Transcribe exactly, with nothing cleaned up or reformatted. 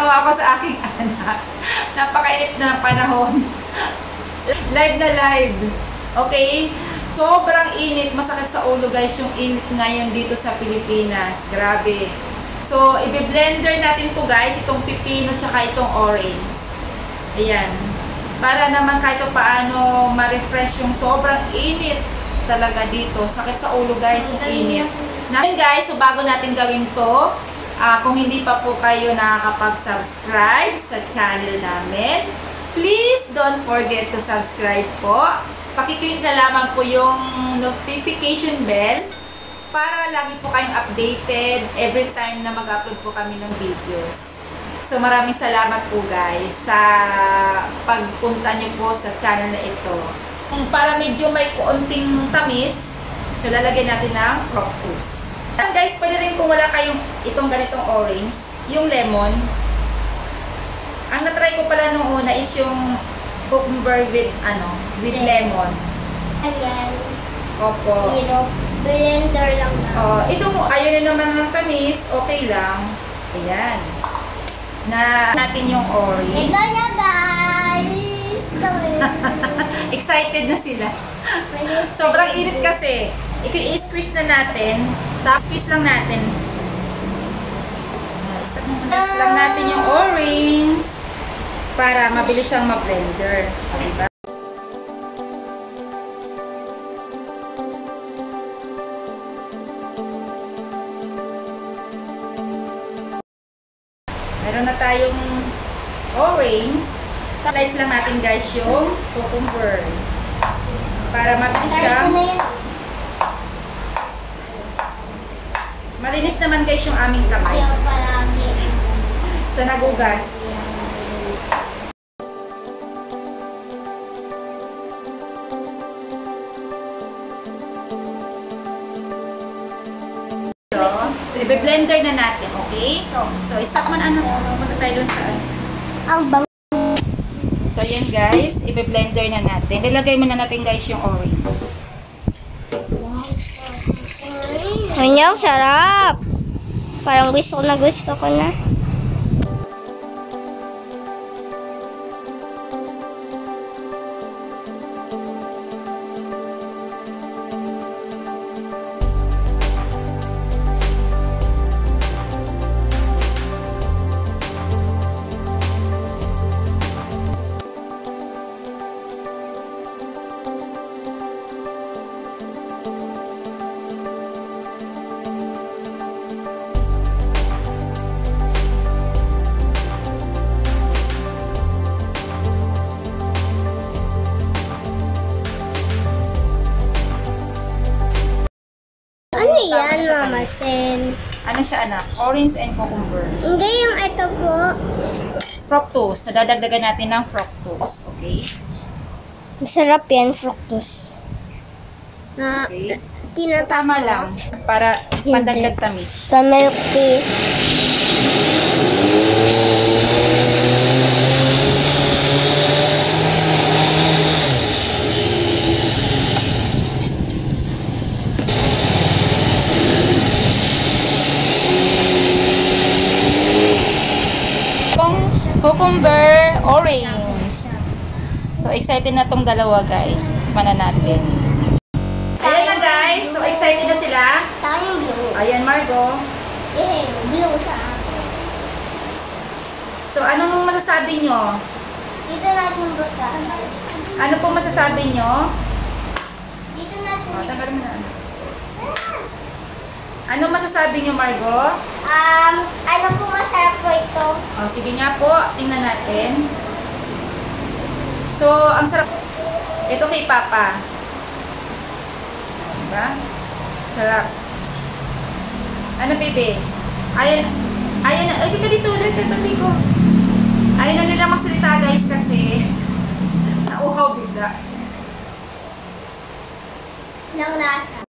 Natawa ako sa aking anak. Napakainit na panahon. Live na live. Okay? Sobrang init. Masakit sa ulo guys yung init ngayon dito sa Pilipinas. Grabe. So, i-blender natin to guys. Itong pipino tsaka itong orange. Ayan. Para naman kahit paano ma-refresh yung sobrang init talaga dito. Sakit sa ulo guys yung init. Ngayon guys, so bago natin gawin to, Uh, kung hindi pa po kayo nakakapag-subscribe sa channel namin, please don't forget to subscribe po. Pakiclick na lamang po yung notification bell para lagi po kayong updated every time na mag-upload po kami ng videos. So maraming salamat po guys sa pagpunta niyo po sa channel na ito. Para medyo may kuunting tamis, so lalagyan natin ng fructose. And guys, pwede rin kung wala kayong itong ganitong orange, yung lemon. Ang natry ko pala nung una is yung cucumber with ano, with lemon. Ayan. Opo. Zero. Blender lang na. Oh, itong ayaw na naman ng tamis, okay lang. Ayan. Na natin yung orange. Ito na guys. Excited na sila. Sobrang init kasi. I-squeeze na natin. Tapos squeeze lang natin. Squeeze lang natin yung orange para mabilis siyang ma-blender. Diba? Meron na tayong orange. Slice lang natin guys yung cucumber. Para mabilis siya. Malinis naman guys yung aming kamay. Sa nagugas. So, so i-blender na natin, okay? So, stop mo na ano. Punta tayo dun sa Album. So, yan guys. I-blender na natin. Nilagay mo na natin guys yung orange. Anyang sarap. Parang gusto na gusto ko na. Ano yan, Mama Sen? Ano siya anak? Orange and cucumber. Hindi, yung ito po. Fructose. So, dadagdagan natin ng fructose. Okay? Masarap yan, fructose. Na, Okay. tinatama Tama lang. Para pandagdag tamis. Sa milk tea. Cucumber, orange. So, excited na tong dalawa, guys. Tikman na natin. Ayan na, guys. So, excited na sila. Saan yung blue? Ayan, Margo. Eh, blue sa akin. So, anong masasabi nyo? Dito natin yung buta. Ano po masasabi nyo? Dito natin. O, tanggalin mo na. Ano masasabi nyo, Margo? Um, ano po masarap po ito? O, sige nga po. Tingnan natin. So, ang sarap. Ito kay Papa. Diba? Sarap. Ano, baby? Ayan. Ayan na. Ay, di ka dito. Dito, tabi ko. Ayaw na nila magsalita, guys, kasi nauhaw bigla. Ng lasa.